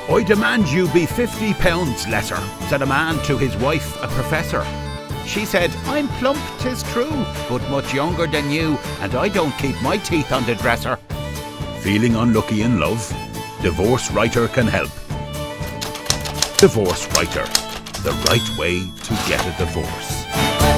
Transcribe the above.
I demand you be £50 lesser, said a man to his wife, a professor. She said, I'm plump, 'tis true, but much younger than you, and I don't keep my teeth on the dresser. Feeling unlucky in love? DivorceWriter can help. DivorceWriter, the right way to get a divorce.